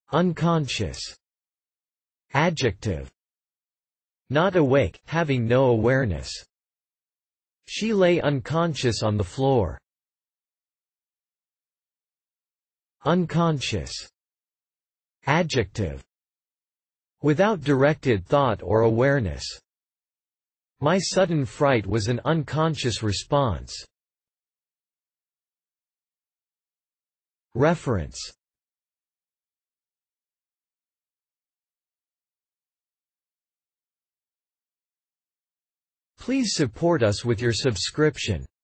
Unconscious. Adjective. Not awake, having no awareness. She lay unconscious on the floor. Unconscious. Adjective. Without directed thought or awareness. My sudden fright was an unconscious response. Reference. Please support us with your subscription.